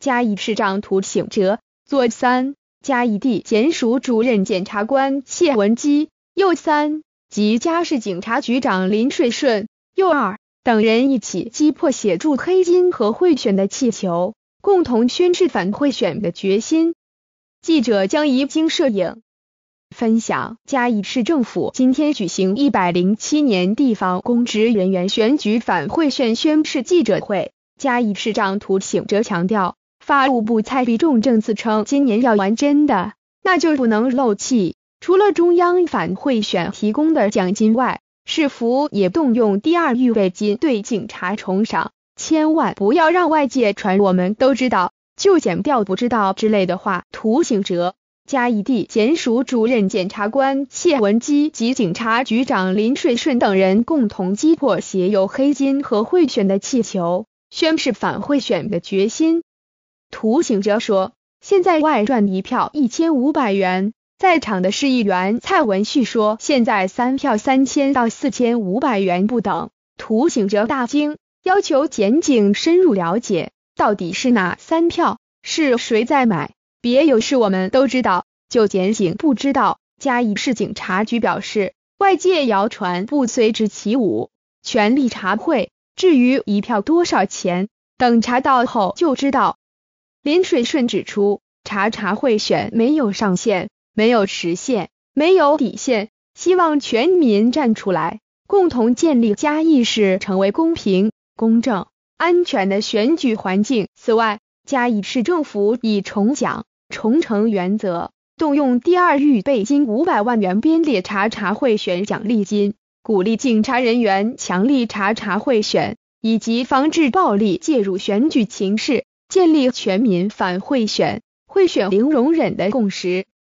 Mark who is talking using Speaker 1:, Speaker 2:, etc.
Speaker 1: 嘉义市长涂醒哲，作3，嘉义地检署主任检察官谢文基，又3及嘉市警察局长林水顺，又2等人一起击破协助黑金和贿选的气球，共同宣示反贿选的决心。记者将移经摄影分享，嘉义市政府今天举行107年地方公职人员选举反贿选宣誓记者会。嘉义市长涂醒哲强调，法务部蔡必仲政次称今年要玩真的，那就不能漏气。除了中央反贿选提供的奖金外，市府也动用第2预备金对警察重赏，千万不要让外界传我们都知道就检调不知道之类的话。涂醒哲、嘉义地检署主任检察官谢文基及警察局长林水顺等人共同击破携有黑金和贿选的气球，宣示反贿选的决心。涂醒哲说，现在外赚1票1500元。在场的市议员蔡文旭说，现在3票3000到4500元不等。涂醒哲大惊，要求检警深入了解，到底是哪3票，是谁在买，别有事我们都知道，就检警不知道。嘉义市警察局表示，外界谣传不随之起舞，全力查汇，至于1票多少钱，等查到后就知道。林水顺指出，查贿选没有上限，没有时限，没有底线，希望全民站出来，共同建立嘉义市成为公平、公正、安全的选举环境。此外，嘉义市政府以重奖、重惩原则，动用第2预备金500万元编列查贿选奖励金，鼓励警察人员强力查贿选，以及防治暴力介入选举情势，建立全民反贿选、贿选零容忍的共识。